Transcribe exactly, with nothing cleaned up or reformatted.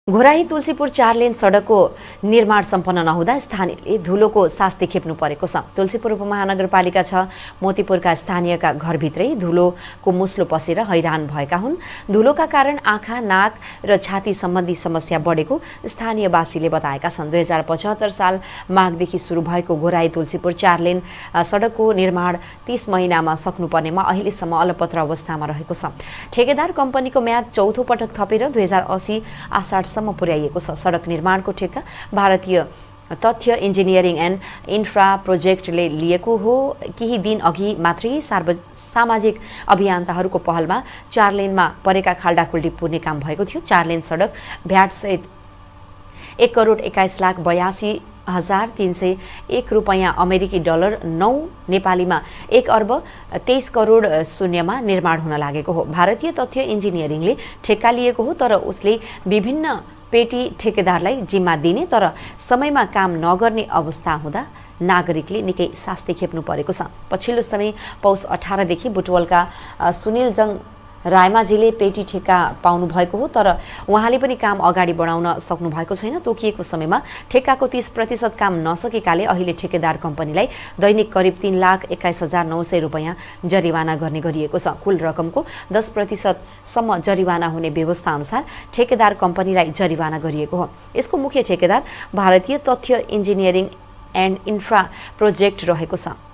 घोराही तुलसीपुर चार लेन सडकको निर्माण सम्पन्न नहुँदा स्थानीयले धुलोको शास्ति खेप्नु परेको छ। तुलसीपुर उपमहानगरपालिका छ मोतीपुरका स्थानीयका घरभित्रै धुलोको मुस्लो पसेर हैरान भएका हुन्। धुलोका कारण आँखा, नाक र छाती सम्बन्धी समस्या बढेको स्थानीयवासीले बताएका छन्। दुई हजार पचहत्तर साल माघदेखि सुरु भएको घोराही तुलसीपुर चार लेन सडकको निर्माण तीस महिनामा सक्नुपर्नेमा अहिलेसम्म अलपत्र अवस्थामा रहेको छ। ठेकेदार कम्पनीको म्याद चौथो पटक थपेर दुई हजार अस्सी आषाढ सम्म पुर्याइएको छ। सडक निर्माणको ठेक्का भारतीय तथ्य इन्जिनियरिङ एन्ड इन्फ्रा प्रोजेक्टले लिएको हो। केही दिन अघि मात्रै सार्व सामाजिक अभियन्ताहरूको पहलमा चार लेनमा परेका खाल्डाखुल्डी पुर्ने काम भएको थियो। चार लेन सडक भ्याटसहित एक करोड एक्काइस लाख बयासी हजार तीन सय एक रुपैयाँ अमेरिकी डलर नौ नेपालीमा एक अर्ब तेइस करोड शून्यमा निर्माण हुन लागेको हो। भारतीय तथ्य इन्जिनियरिङले ठेक्का लिएको हो, तर उसले विभिन्न पेटी ठेकेदारलाई जिम्मा दिने तर समयमा काम नगर्ने अवस्था हुँदा नागरिकले निकै शास्ति खेप्नु परेको छ। पछिल्लो समय पौष अठारदेखि बुटवलका सुनिल जङ रायमाझीले पेटी ठेक्का पाउनु भएको हो, तर उहाँले पनि काम अगाडि बढाउन सक्नु भएको छैन। तोकिएको समयमा ठेक्काको तीस प्रतिशत काम नसकेकाले अहिले ठेकेदार कम्पनीलाई दैनिक करिब तीन लाख एक्काइस हजार नौ सय रुपैयाँ जरिवाना गर्ने गरिएको छ। कुल रकमको दस प्रतिशतसम्म जरिवाना हुने व्यवस्था अनुसार ठेकेदार कम्पनीलाई जरिवाना गरिएको हो। यसको मुख्य ठेकेदार भारतीय तथ्य इन्जिनियरिङ एन्ड इन्फ्रा प्रोजेक्ट रहेको छ।